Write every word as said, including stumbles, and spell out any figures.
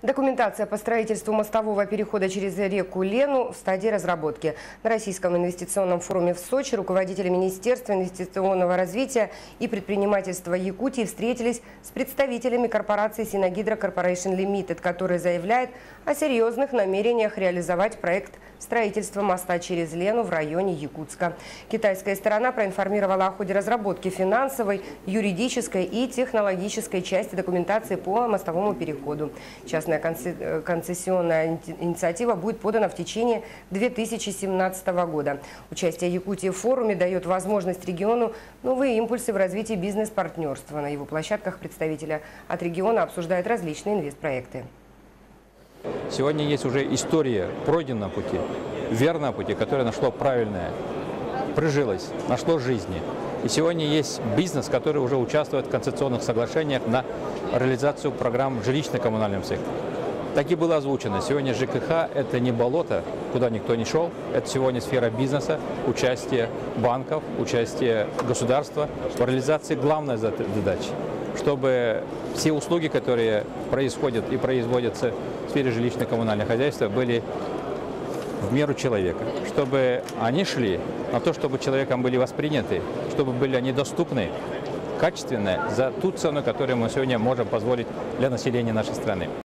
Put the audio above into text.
Документация по строительству мостового перехода через реку Лену в стадии разработки. На Российском инвестиционном форуме в Сочи руководители Министерства инвестиционного развития и предпринимательства Якутии встретились с представителями корпорации Синагидро Корпорейшн Лимитед, которая заявляет о серьезных намерениях реализовать проект строительства моста через Лену в районе Якутска. Китайская сторона проинформировала о ходе разработки финансовой, юридической и технологической части документации по мостовому переходу. Частная концессионная инициатива будет подана в течение две тысячи семнадцатого года. Участие Якутии в форуме дает возможность региону новые импульсы в развитии бизнес-партнерства. На его площадках представители от региона обсуждают различные инвестпроекты. Сегодня есть уже история пройденного пути, верного пути, которое нашло правильное, прижилось, нашло жизни. И сегодня есть бизнес, который уже участвует в концессионных соглашениях на реализацию программ в жилищно-коммунальном секторе. Так и было озвучено. Сегодня ЖКХ – это не болото, куда никто не шел. Это сегодня сфера бизнеса, участие банков, участие государства в реализации главной задачи, чтобы все услуги, которые происходят и производятся в сфере жилищно-коммунального хозяйства, были в меру человека, чтобы они шли на то, чтобы человеком были восприняты, чтобы были они доступны, качественные, за ту цену, которую мы сегодня можем позволить для населения нашей страны.